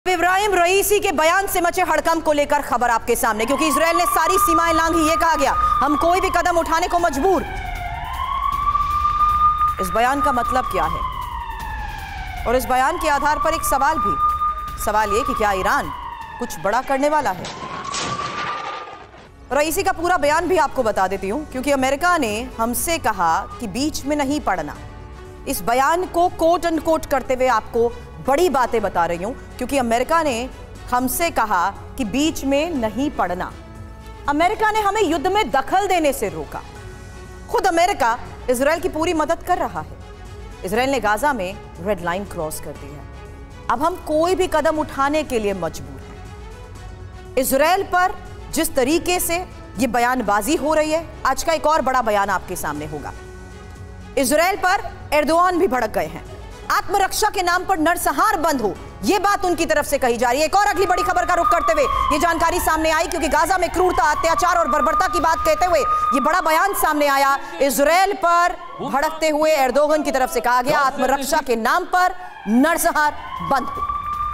इब्राहिम रईसी के बयान से मचे हड़कंप को लेकर खबर आपके सामने, क्योंकि इजराइल ने सारी सीमाएं लांघी। ये कहा गया हम कोई भी कदम उठाने को मजबूर। इस बयान का मतलब क्या है और इस बयान के आधार पर एक सवाल ये कि क्या ईरान कुछ बड़ा करने वाला है। रईसी का पूरा बयान भी आपको बता देती हूं, क्योंकि अमेरिका ने हमसे कहा कि बीच में नहीं पड़ना। इस बयान को कोट एंड कोट करते हुए आपको बड़ी बातें बता रही हूं, क्योंकि अमेरिका ने हमसे कहा कि बीच में नहीं पड़ना। अमेरिका ने हमें युद्ध में दखल देने से रोका। खुद अमेरिका इजराइल की पूरी मदद कर रहा है। इजराइल ने गाजा में रेड लाइन क्रॉस कर दी है। अब हम कोई भी कदम उठाने के लिए मजबूर हैं। इजराइल पर जिस तरीके से यह बयानबाजी हो रही है, आज का एक और बड़ा बयान आपके सामने होगा। इजराइल पर एर्दोआन भी भड़क गए हैं। आत्मरक्षा के नाम पर नरसंहार बंद हो, यह बात उनकी तरफ से कही जा रही है। एक और अगली बड़ी खबर का रुख करते हुए यह जानकारी सामने आई, क्योंकि गाजा में क्रूरता, अत्याचार और बर्बरता की बात कहते हुए यह बड़ा बयान सामने आया। इजराइल पर भड़कते हुए एर्दोगन की तरफ से कहा गया आत्मरक्षा के नाम पर नरसंहार बंद हो।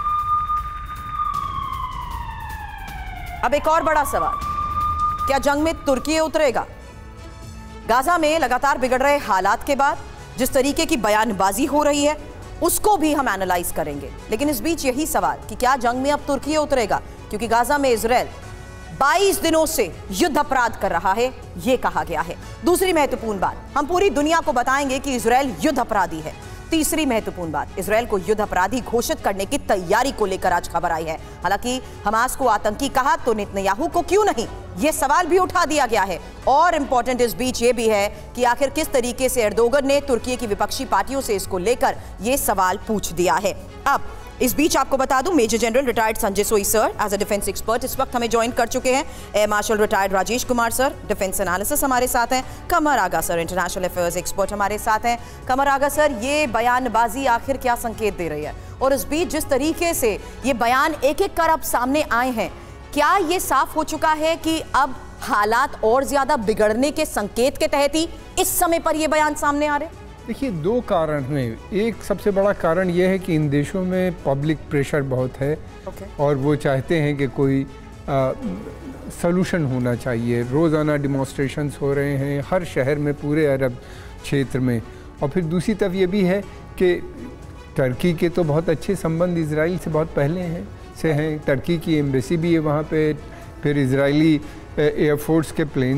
अब एक और बड़ा सवाल, क्या जंग में तुर्की उतरेगा? गाजा में लगातार बिगड़ रहे हालात के बाद जिस तरीके की बयानबाजी हो रही है, उसको भी हम एनालाइज करेंगे। लेकिन इस बीच यही सवाल कि क्या जंग में अब तुर्की उतरेगा, क्योंकि गाजा में इजराइल 22 दिनों से युद्ध अपराध कर रहा है, यह कहा गया है। दूसरी महत्वपूर्ण बात, हम पूरी दुनिया को बताएंगे कि इजराइल युद्ध अपराधी है। तीसरी महत्वपूर्ण बात, इजराइल को युद्ध अपराधी घोषित करने की तैयारी को लेकर आज खबर आई है। हालांकि हमास को आतंकी कहा तो नेतन्याहू को क्यों नहीं, यह सवाल भी उठा दिया गया है। और इंपॉर्टेंट इस बीच यह भी है कि आखिर किस तरीके से एर्दोगन ने तुर्की की विपक्षी पार्टियों से इसको लेकर यह सवाल पूछ दिया है। अब इस बीच आपको बता दूं, major general retired Sanjay Soi sir as a defence expert इस वक्त हमें ज्वाइन कर चुके हैं। Air marshal retired Rajesh Kumar sir defence analysis हमारे साथ हैं। Qamar Agha sir international affairs expert हमारे साथ हैं। कमर आगा सर, ये बयानबाजी आखिर क्या संकेत दे रही है? और इस बीच जिस तरीके से ये बयान एक एक कर अब सामने आए हैं, क्या ये साफ हो चुका है कि अब हालात और ज्यादा बिगड़ने के संकेत के तहत ही इस समय पर ये बयान सामने आ रहे हैं? देखिए, दो कारण हैं। एक सबसे बड़ा कारण यह है कि इन देशों में पब्लिक प्रेशर बहुत है और वो चाहते हैं कि कोई सलूशन होना चाहिए। रोज़ाना डिमॉन्स्ट्रेशंस हो रहे हैं हर शहर में, पूरे अरब क्षेत्र में। और फिर दूसरी तरफ ये भी है कि टर्की के तो बहुत अच्छे संबंध इजराइल से बहुत पहले हैं। टर्की की एम्बेसी भी है वहाँ पे। फिर इजरायली एयरफोर्स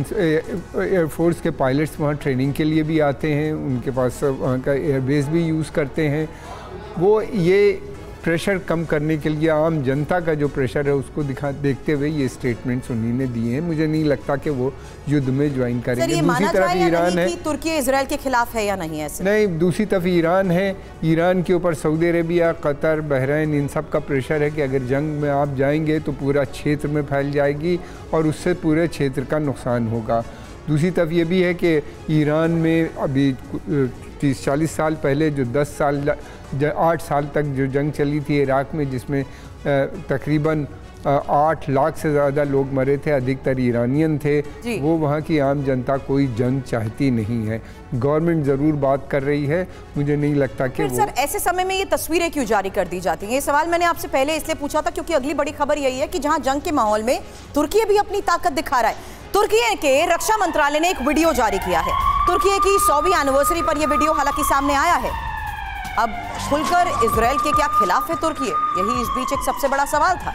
के पायलट्स वहाँ ट्रेनिंग के लिए भी आते हैं। उनके पास वहाँ का एयरबेस भी यूज़ करते हैं। वो ये प्रेशर कम करने के लिए, आम जनता का जो प्रेशर है उसको देखते हुए ये स्टेटमेंट्स उन्हीं ने दिए हैं। मुझे नहीं लगता कि वो युद्ध में ज्वाइन करेंगे। दूसरी तरफ ईरान है, तुर्की इजराइल के खिलाफ है या नहीं? ऐसे नहीं, दूसरी तरफ ईरान है। ईरान के ऊपर सऊदी अरेबिया, कतर, बहरीन, इन सब का प्रेशर है कि अगर जंग में आप जाएंगे तो पूरा क्षेत्र में फैल जाएगी और उससे पूरे क्षेत्र का नुकसान होगा। दूसरी तरफ ये भी है कि ईरान में अभी 30-40 साल पहले जो 8 साल तक जो जंग चली थी इराक़ में, जिसमें तकरीबन 8 लाख से ज़्यादा लोग मरे थे, अधिकतर ईरानियन थे। वो वहाँ की आम जनता कोई जंग चाहती नहीं है। गवर्नमेंट ज़रूर बात कर रही है, मुझे नहीं लगता कि वो। सर, ऐसे समय में ये तस्वीरें क्यों जारी कर दी जाती हैं? ये सवाल मैंने आपसे पहले इसलिए पूछा था क्योंकि अगली बड़ी खबर यही है कि जहाँ जंग के माहौल में तुर्की भी अपनी ताकत दिखा रहा है। तुर्की के रक्षा मंत्रालय ने एक वीडियो जारी किया है। तुर्की की 100वीं एनिवर्सरी पर यह वीडियो हालांकि सामने आया है। अब खुलकर इजराइल के क्या खिलाफ है तुर्की? यही इस बीच एक सबसे बड़ा सवाल था।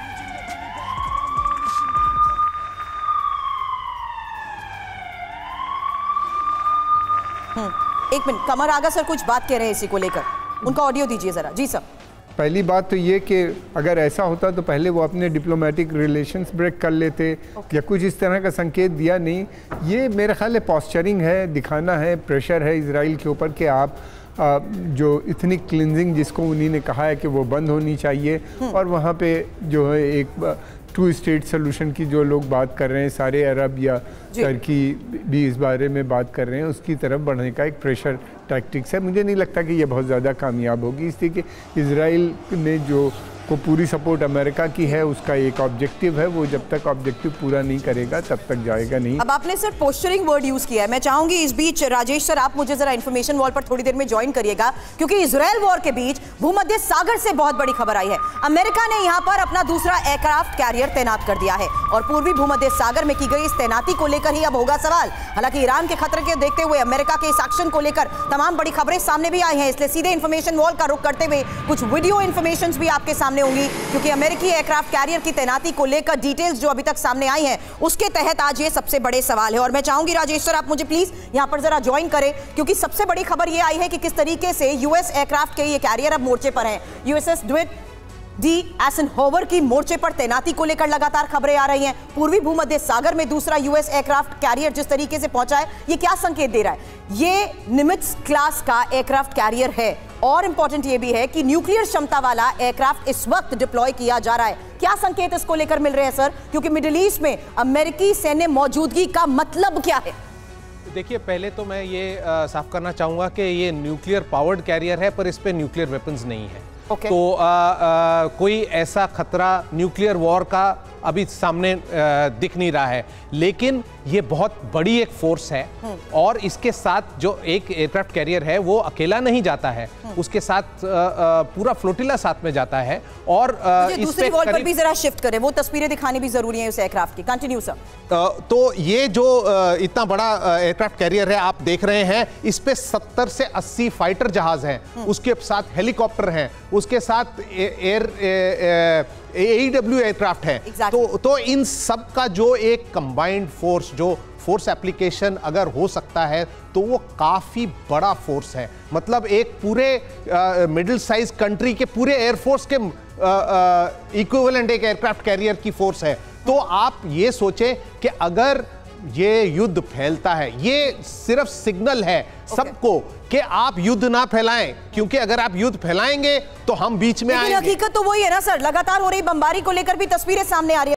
एक मिनट, कमर आगा सर कुछ बात कह रहे हैं इसी को लेकर, उनका ऑडियो दीजिए जरा। जी सर। पहली बात तो ये कि अगर ऐसा होता तो पहले वो अपने डिप्लोमेटिक रिलेशंस ब्रेक कर लेते या कुछ इस तरह का संकेत दिया नहीं। ये मेरा ख्याल है पॉस्चरिंग है, दिखाना है, प्रेशर है इजराइल के ऊपर कि आप जो इतनी क्लिनजिंग जिसको उन्हीं ने कहा है कि वो बंद होनी चाहिए, और वहाँ पे जो है एक 2 स्टेट सोल्यूशन की जो लोग बात कर रहे हैं, सारे अरब या टर्की भी इस बारे में बात कर रहे हैं, उसकी तरफ बढ़ने का एक प्रेशर टैक्टिक्स है। मुझे नहीं लगता कि ये बहुत ज़्यादा कामयाब होगी, इसलिए कि इजराइल ने जो को पूरी सपोर्ट अमेरिका की है, उसका एक ऑब्जेक्टिव है, वो जब तक ऑब्जेक्टिव पूरा नहीं करेगा तब तक जाएगा नहीं। अब आपने सर पोस्चरिंग वर्ड यूज किया है, मैं चाहूंगी इस बीच राजेश सर आप मुझे जरा इंफॉर्मेशन वॉल पर थोड़ी देर में ज्वाइन करिएगा, क्योंकि इजराइल वॉर के बीच भूमध्य सागर से बहुत बड़ी खबर आई है। अमेरिका ने यहां पर अपना दूसरा एयरक्राफ्ट कैरियर तैनात कर दिया है और पूर्वी भूमध्य सागर में की गई इस तैनाती को लेकर ही अब होगा सवाल। हालांकि ईरान के खतरे के देखते हुए अमेरिका के इस एक्शन को लेकर तमाम बड़ी खबरें सामने भी आई हैं, इसलिए सीधे इंफॉर्मेशन वॉल का रुख करते हुए कुछ वीडियो इंफॉर्मेशन भी आपके सामने होंगी, क्योंकि अमेरिकी एयरक्राफ्ट कैरियर की तैनाती को लेकर डिटेल्स जो अभी तक सामने आई हैं उसके तहत आज ये सबसे बड़े सवाल है। और मैं चाहूंगी राजेश सर आप मुझे प्लीज यहां पर जरा ज्वाइन करें, क्योंकि सबसे बड़ी खबर ये आई है कि किस तरीके से यूएस एयरक्राफ्ट के ये कैरियर अब मोर्चे पर हैं। यूएसएस ड्विट डी एसनहोवर की मोर्चे पर तैनाती को लेकर लगातार खबरें आ रही हैं। पूर्वी भूमध्य सागर में दूसरा यूएस एयरक्राफ्ट कैरियर जिस तरीके से पहुंचा है, ये क्या संकेत दे रहा है? ये निमित्ज क्लास का एयरक्राफ्ट कैरियर है और इंपॉर्टेंट ये भी है कि न्यूक्लियर क्षमता वाला एयरक्राफ्ट इस वक्त डिप्लॉय किया जा रहा है। क्या संकेत इसको लेकर मिल रहे हैं सर, क्योंकि मिडिल ईस्ट में अमेरिकी सैन्य मौजूदगी का मतलब क्या है? देखिए, पहले तो मैं ये साफ करना चाहूंगा कि ये न्यूक्लियर पावर्ड कैरियर है, पर इस पे न्यूक्लियर वेपन्स नहीं है। Okay. तो कोई ऐसा खतरा न्यूक्लियर वॉर का अभी सामने दिख नहीं रहा है, लेकिन ये बहुत बड़ी एक फोर्स है और इसके साथ जो एक एयरक्राफ्ट कैरियर है वो अकेला नहीं जाता है, उसके साथ पूरा फ्लोटिला साथ में जाता है। और दूसरी वॉल पर भी जरा शिफ्ट करें, वो तस्वीरें दिखानी भी जरूरी है उस एयरक्राफ्ट की। Continue sir. तो ये जो इतना बड़ा एयरक्राफ्ट कैरियर है आप देख रहे हैं, इस पे 70 से 80 फाइटर जहाज हैं, उसके साथ हेलीकॉप्टर हैं, उसके साथ AEW एयरक्राफ्ट है। exactly. तो इन सब का जो एक कंबाइंड फोर्स, जो फोर्स एप्लीकेशन अगर हो सकता है तो वो काफी बड़ा फोर्स है। मतलब एक पूरे मिडिल साइज कंट्री के पूरे एयरफोर्स के इक्विवेलेंट एक एयरक्राफ्ट कैरियर की फोर्स है। तो आप ये सोचें कि अगर ये युद्ध फैलता है, ये सिर्फ सिग्नल है सबको कि आप युद्ध ना फैलाएं, क्योंकि अगर आप युद्ध फैलाएंगे तो हम बीच में आएंगे। हकीकत तो वही है ना सर, लगातार हो रही बमबारी को लेकर भी तस्वीरें सामने आ रही है।